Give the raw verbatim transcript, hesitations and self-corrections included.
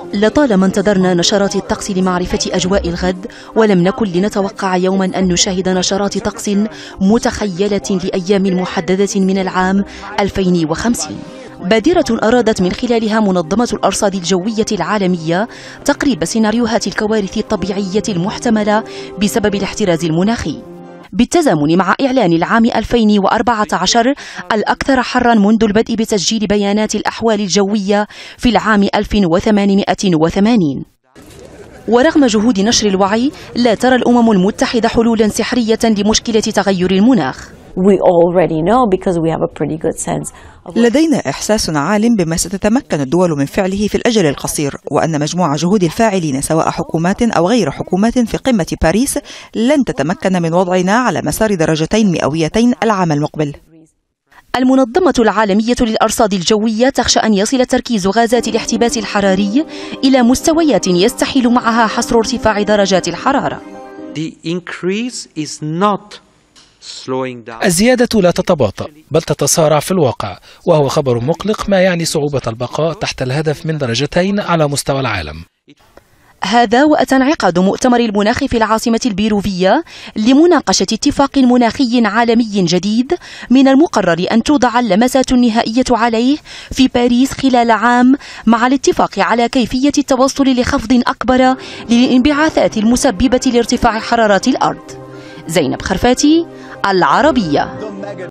لطالما انتظرنا نشرات الطقس لمعرفة أجواء الغد، ولم نكن لنتوقع يوما أن نشاهد نشرات طقس متخيلة لأيام محددة من العام ألفين وخمسين. بادرة أرادت من خلالها منظمة الأرصاد الجوية العالمية تقريب سيناريوهات الكوارث الطبيعية المحتملة بسبب الاحتراز المناخي، بالتزامن مع إعلان العام ألفين وأربعة عشر الأكثر حرا منذ البدء بتسجيل بيانات الأحوال الجوية في العام ألف وثمانمائة وثمانين. ورغم جهود نشر الوعي، لا ترى الأمم المتحدة حلولا سحرية لمشكلة تغير المناخ. لدينا إحساس عال بما ستتمكن الدول من فعله في الأجل القصير، وأن مجموع جهود الفاعلين سواء حكومات أو غير حكومات في قمة باريس لن تتمكن من وضعنا على مسار درجتين مئويتين العام المقبل. المنظمة العالمية للأرصاد الجوية تخشى أن يصل تركيز غازات الاحتباس الحراري إلى مستويات يستحيل معها حصر ارتفاع درجات الحرارة. الزيادة لا تتباطأ بل تتسارع في الواقع، وهو خبر مقلق ما يعني صعوبة البقاء تحت الهدف من درجتين على مستوى العالم. هذا وأتى انعقاد مؤتمر المناخ في العاصمة البيروفية لمناقشة اتفاق مناخي عالمي جديد من المقرر أن توضع اللمسات النهائية عليه في باريس خلال عام، مع الاتفاق على كيفية التوصل لخفض أكبر للانبعاثات المسببة لارتفاع حرارة الأرض. زينب خرفاتي، العربية.